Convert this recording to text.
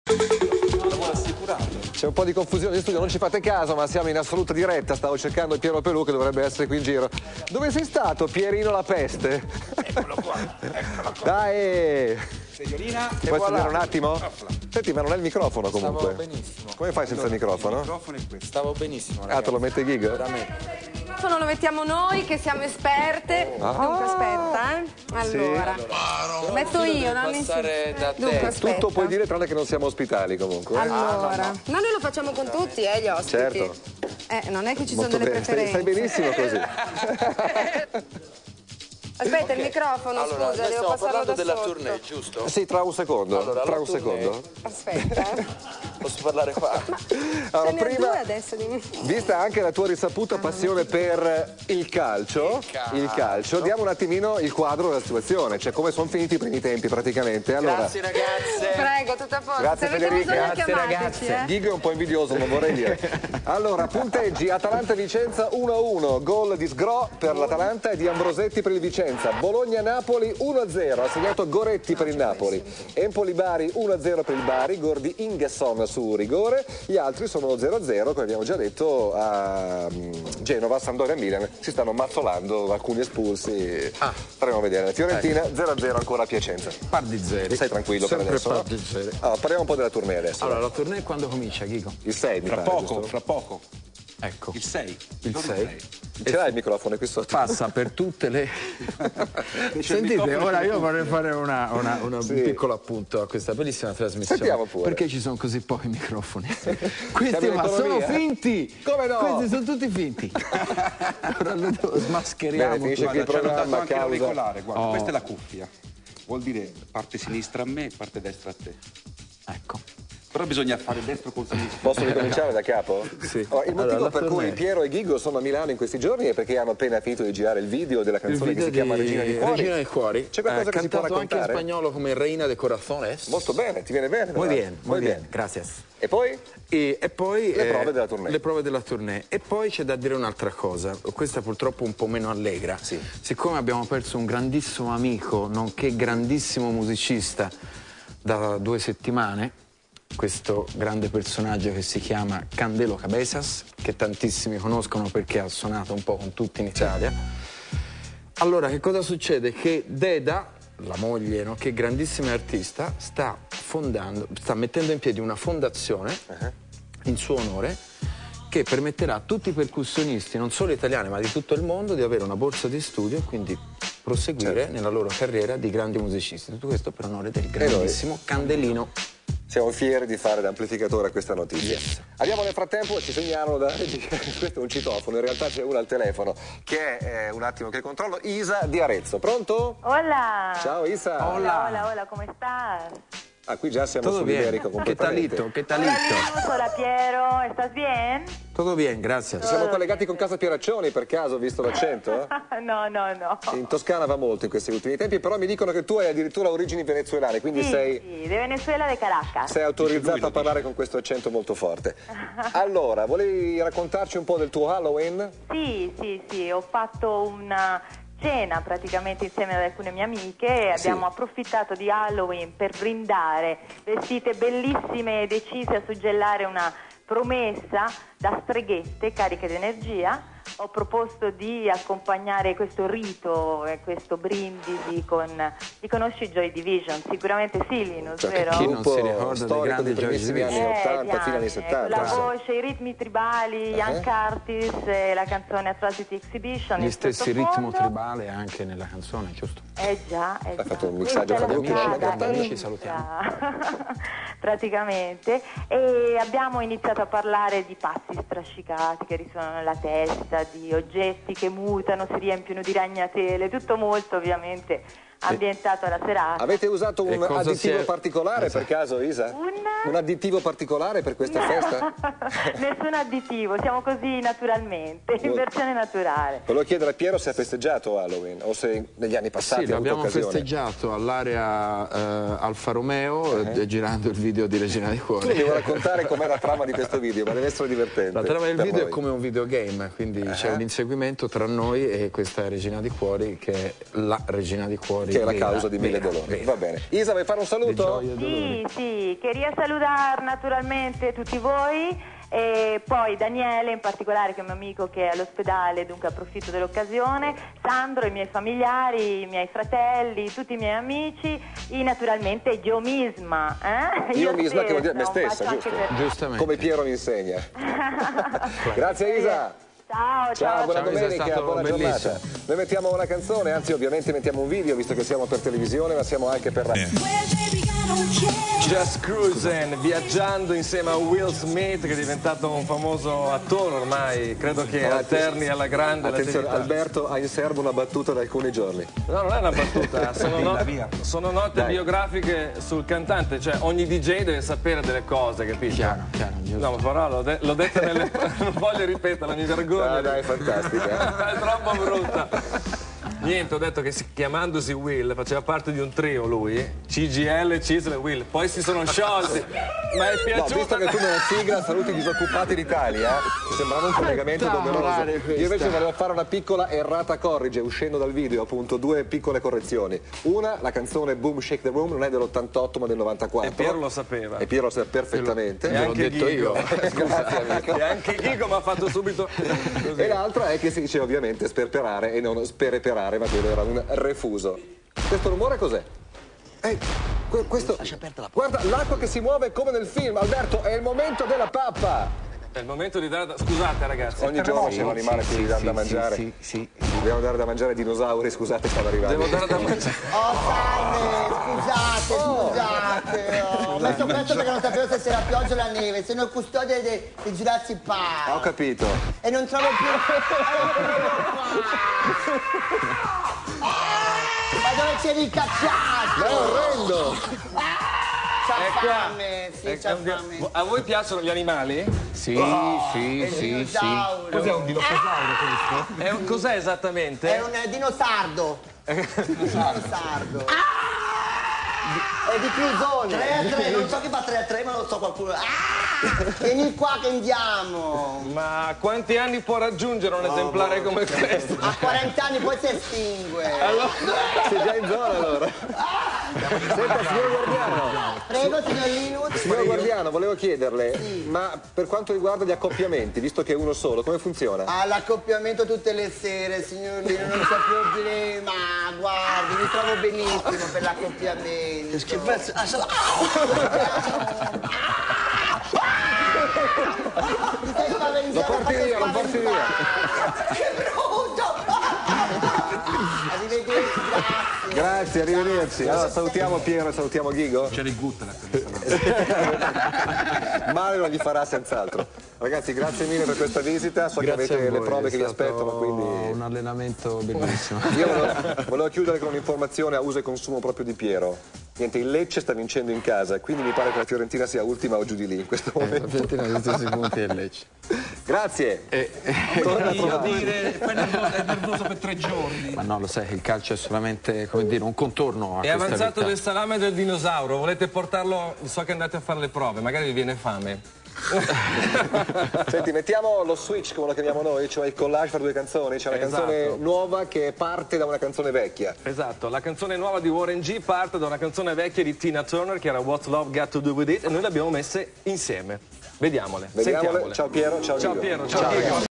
C'è un po' di confusione in studio, non ci fate caso, ma siamo in assoluta diretta. Stavo cercando Piero Pelù, che dovrebbe essere qui in giro. Dove sei stato, Pierino la peste? Eccolo qua, eccolo qua. Dai! Signorina, Ti puoi sedere un attimo? Senti, ma non è il microfono comunque. Stavo benissimo. Come fai senza il microfono? Il microfono è questo. Stavo benissimo, ragazzi. Ah, te lo mette Ghigo? Veramente. Lo mettiamo noi che siamo esperte. Dunque aspetta, Allora, lo metto io, non passare da te. Dunque aspetta. Tutto puoi dire tranne che non siamo ospitali comunque. Allora, no, noi lo facciamo con tutti, gli ospiti. Certo. Non è che ci sono Molto delle bene, preferenze. stai benissimo così. Aspetta, il microfono, Allora, scusa, noi devo stiamo passarlo parlando da della sotto. tournée, giusto? Sì, tra un secondo. Allora, tra la un tournée. secondo. Aspetta. Posso parlare qua? Allora, Ce n'è prima, due adesso di... vista anche la tua risaputa passione per il calcio, diamo un attimino il quadro della situazione, cioè come sono finiti i primi tempi praticamente. Allora, Grazie ragazze. Prego, tutto a posto. Grazie, Se avete Federica. bisogno, Grazie, chiamateci, ragazze. Ghigo è un po' invidioso, non vorrei dire. Allora, punteggi: Atalanta-Vicenza 1-1, gol di Sgro per l'Atalanta e di Ambrosetti per il Vicenza. Bologna-Napoli 1-0, ha segnato Goretti per il Napoli. Empoli-Bari 1-0 per il Bari, gol di Ingesson su rigore. Gli altri sono 0-0, come abbiamo già detto, a Genova, Sampdoria e Milan. Si stanno mazzolando, alcuni espulsi. Staremo a vedere. Fiorentina 0-0 ancora a Piacenza. Par di zeri. Stai tranquillo per Sempre adesso, par no? di zeri. Allora, parliamo un po' della tournée adesso. Allora, la tournée quando comincia, Ghigo? Il 6 mi Fra pare, poco, giusto? fra poco. Ecco. Il 6. Il 6. Ce l'hai il microfono qui sotto? Passa per tutte le... Sentite, ora io vorrei fare un piccolo appunto a questa bellissima trasmissione. Sentiamo pure. Perché ci sono così pochi microfoni? Questi Siamo in ma sono economia. finti! Come no? Questi sono tutti finti. Ora lo smascheriamo. Bene, finisce qui il Guarda, ci hanno dato programma a anche causa. l'auricolare, guarda, questa è la cuffia. Vuol dire parte sinistra a me, parte destra a te. Ecco. Però bisogna fare destro col sinistro. Posso ricominciare da capo? Sì. Allora, il motivo Allora, per la cui tournée. Piero e Ghigo sono a Milano in questi giorni è perché hanno appena finito di girare il video della Il canzone video che si chiama Regina di Cuori. Regina dei Cuori. C'è qualcosa che si può cantato anche in raccontare? spagnolo come Reina de Corazones. Molto bene, ti viene bene? Muy però. bien, muy bien, gracias. E poi? E poi Le prove della tournée. Le prove della tournée. E poi c'è da dire un'altra cosa, questa purtroppo un po' meno allegra. Sì. Siccome abbiamo perso un grandissimo amico, nonché grandissimo musicista, da 2 settimane, questo grande personaggio che si chiama Candelo Cabezas, che tantissimi conoscono perché ha suonato un po' con tutti in Italia. Allora, che cosa succede? Che Deda, la moglie, no, che è grandissima artista, sta mettendo in piedi una fondazione in suo onore che permetterà a tutti i percussionisti, non solo italiani ma di tutto il mondo, di avere una borsa di studio e quindi proseguire nella loro carriera di grandi musicisti. Tutto questo per onore del grandissimo Candelino. Siamo fieri di fare da amplificatore a questa notizia. Andiamo nel frattempo, ci segnalano da... questo è un citofono, in realtà c'è uno al telefono che è un attimo che controllo. Isa di Arezzo, pronto? Hola. Ciao Isa. Hola, ¿cómo estás? Ah, qui già siamo Todo su bien. Iberico ¿Qué completamente. talito? ¿Qué Hola talito? Linus, hola Piero, ¿estás bien? Todo bien, gracias. Siamo collegati con Casa Pieraccioni per caso, visto l'accento? No. In Toscana va molto in questi ultimi tempi, però mi dicono che tu hai addirittura origini venezuelane, quindi Sí, sei de Venezuela, de Caracas. autorizzato a parlare con questo accento molto forte. Allora, volevi raccontarci un po' del tuo Halloween? Sì, ho fatto una cena praticamente insieme ad alcune mie amiche e abbiamo approfittato di Halloween per brindare, vestite bellissime e decise a suggellare una promessa da streghette cariche di energia. Ho proposto di accompagnare questo rito e questo brindisi con... Li conosci Joy Division? Sicuramente sì, Linus, vero? chi non si ricorda dei storico grandi dei primissimi Joy anni Division? 80, fino agli anni 70. La insomma. voce, i ritmi tribali, Ian Curtis, la canzone Atrocity Exhibition. Gli il stessi sottofondo. ritmo tribale anche nella canzone, giusto? Già. Hai fatto un mixaggio Questa è fra la gruppi, ci strada, salutiamo. Ci salutiamo. praticamente, e abbiamo iniziato a parlare di passi strascicati che risuonano nella testa, di oggetti che mutano, si riempiono di ragnatele, tutto molto ovviamente ambientato alla serata. Avete usato E un cosa si additivo è- particolare per caso, Isa? Un additivo particolare per questa festa? Nessun additivo, siamo così naturalmente, in versione naturale. Volevo chiedere a Piero se ha festeggiato Halloween o se negli anni passati Sì, ha avuto l'abbiamo occasione. festeggiato all'area Alfa Romeo, girando il video di Regina di Tu Cuori. devo raccontare com'è la trama di questo video, ma deve essere divertente. La trama del per video noi. è come un videogame, quindi c'è un inseguimento tra noi e questa Regina di Cuori, che è la Regina di Cuori dolori. Che è la causa di mille dolori. Va bene. Isa, vuoi fare un saluto? Sì, quería saludar naturalmente tutti voi e poi Daniele in particolare, che è un mio amico che è all'ospedale, dunque approfitto dell'occasione, Sandro, i miei familiari, i miei fratelli, tutti i miei amici e naturalmente io misma. Io misma, che vuol dire me stessa, giusto? Giustamente. Come Piero mi insegna. Grazie Isa. Ciao, Buona Ciao, Isa, è domenica, stato buona bellissimo. giornata. Noi mettiamo una canzone, anzi ovviamente mettiamo un video, visto che siamo per televisione, ma siamo anche per radio. Just Cruising, viaggiando insieme a Will Smith, che è diventato un famoso attore ormai, credo che alterni alla grande Attenzione, l'attività. Alberto ha in serbo una battuta da alcuni giorni. No, non è una battuta, sono note Dai. biografiche sul cantante, cioè ogni DJ deve sapere delle cose, capisci? Chiaro, giusto. No, ma però l'ho detto nelle... non voglio ripeterlo, mi vergogno. Ah, dai, fantastica. È troppo brutta. Niente, ho detto che chiamandosi Will faceva parte di un trio lui, CGL, Cisle e Will, poi si sono sciolti, ma è No, piaciuto. visto che tu nella sigla saluti i disoccupati d'Italia, mi sembrava un collegamento doveroso. Io invece volevo fare una piccola errata corrige, uscendo dal video, appunto, due piccole correzioni. Una, la canzone Boom Shake the Room non è dell'88 ma del 94. E Piero lo sapeva. E Piero lo sapeva perfettamente. E anche detto Ghigo. Grazie amico. E anche Ghigo mi ha fatto subito così. E l'altra è che si dice ovviamente sperperare e non spereperare, ma quello era un refuso. Questo rumore cos'è? Questo... Guarda, l'acqua che si muove come nel film. Alberto, è il momento della pappa. È il momento di dare... Scusate ragazzi. Ogni giorno c'è un animale che gli danno da mangiare. Sì. Dobbiamo dare da mangiare ai dinosauri, scusate, stanno arrivando. Devo dare da mangiare. Oh Carne, scusate. Ho messo questo perché non sapevo se c'era pioggia o la neve. Sono il custode dei Jurassic Park. Ho capito. E non trovo più. Ma dove c'è ricacciato? Ma è orrendo! C'ha Ecco. fame, sì, c'ha fame. A voi piacciono gli animali? Sì. Dinosauro. Cos'è un dinosauro questo? Cos'è esattamente? È un dinosardo. Dinosardo. È di Clusone. 3-3, non so chi fa 3-3, ma lo so qualcuno. Vieni qua che andiamo. Ma quanti anni può raggiungere un esemplare come questo? A 40 anni poi si estingue. Sei già in zona allora. Senta, signor Guardiano. Prego, signor Linus. Signor Guardiano, volevo chiederle, ma per quanto riguarda gli accoppiamenti, visto che è uno solo, come funziona? All'accoppiamento tutte le sere, signor Linus, non c'è problema. Guardi, mi trovo benissimo per l'accoppiamento. Che pezzo. Ti sei spaventato? Lo porti via, lo porti via. Che brutto! Arrivederci, grazie. Grazie, arrivederci. Allora salutiamo Piero e salutiamo Ghigo. C'era il Guttan. Male non gli farà senz'altro. Ragazzi, grazie mille per questa visita. So che Grazie avete a le voi, prove è che vi stato aspettano, quindi un allenamento bellissimo. io volevo chiudere con un'informazione a uso e consumo proprio di Piero. Niente, il Lecce sta vincendo in casa, quindi mi pare che la Fiorentina sia ultima o giù di lì in questo La momento. Fiorentina ha tutti i punti del Lecce. Grazie. Io dire, poi è nervoso per 3 giorni. Ma no, lo sai, il calcio è solamente, come dire, un contorno a È questa avanzato realtà. del salame del dinosauro, volete portarlo? So che andate a fare le prove, magari vi viene fame. Senti, mettiamo lo switch come lo chiamiamo noi, cioè il collage fra due canzoni. C'è una Esatto. canzone nuova che parte da una canzone vecchia. Esatto, la canzone nuova di Warren G parte da una canzone vecchia di Tina Turner che era What's Love Got to Do With It e noi le abbiamo messe insieme. Vediamole, Vediamole. sentiamole. Ciao Piero, ciao Ciao Ghigo. Piero, ciao Ghigo.